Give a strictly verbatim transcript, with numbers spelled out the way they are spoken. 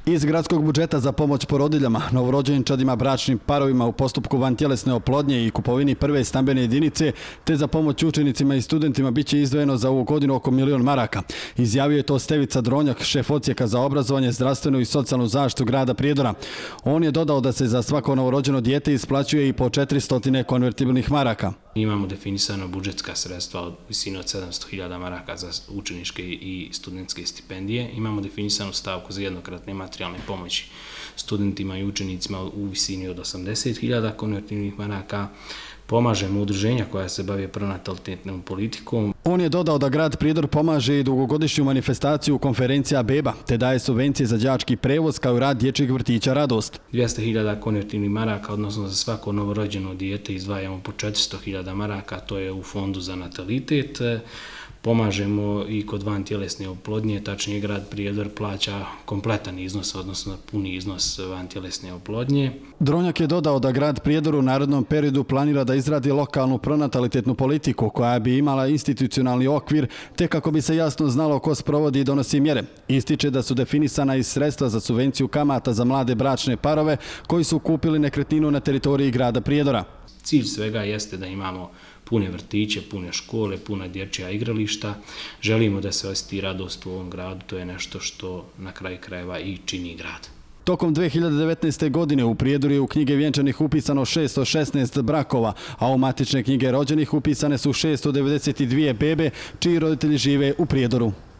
Iz gradskog budžeta za pomoć porodiljama, novorođenčadima, bračnim parovima u postupku vantjelesne oplodnje i kupovini prve stambene jedinice, te za pomoć učenicima i studentima biće izdvojeno za ovu godinu oko milion maraka. Izjavio je to Stevica Dronjak, šef odsjeka za obrazovanje, zdravstvenu i socijalnu zaštitu grada Prijedora. On je dodao da se za svako novorođeno dijete isplaćuje i po četiristo konvertibilnih maraka. Imamo definisano budžetska sredstva od visine od sedamsto hiljada maraka za učeničke i studentske stipendije. Imamo definisanu stavku za jednokratne materijalne pomoći studentima i učenicima u visini od osamdeset hiljada konvertibilnih maraka. Pomažemo udruženja koja se bave pronatalitetnom politikom. On je dodao da grad Prijedor pomaže i dugogodišnju manifestaciju konferencija beba, te daje subvencije za đački prevoz kao i rad dječjeg vrtića Radost. dvjesto hiljada konvertibilnih maraka, odnosno za svako novorođeno dijete izdvajamo po četiristo hiljada maraka, to je u fondu za natalitet. Pomažemo i kod vantjelesne oplodnje, tačnije grad Prijedor plaća kompletan iznos, odnosno puni iznos vantjelesne oplodnje. Dronjak je dodao da grad Prijedor u narednom periodu planira da izradi lokalnu pronatalitetnu politiku koja bi imala institucionalni okvir, te kako bi se jasno znalo ko sprovodi i donosi mjere. Ističe da su definisana i sredstva za subvenciju kamata za mlade bračne parove koji su kupili nekretninu na teritoriji grada Prijedora. Cilj svega jeste da imamo pune vrtiće, pune škole, puna dječja igrališta. Želimo da se osjeti radost u ovom gradu, to je nešto što na kraju krajeva i čini grad. Tokom dve hiljade devetnaeste. godine u Prijedoru je u knjige vjenčanih upisano šesto šesnaest brakova, a u matične knjige rođenih upisane su šesto devedeset dvije bebe čiji roditelji žive u Prijedoru.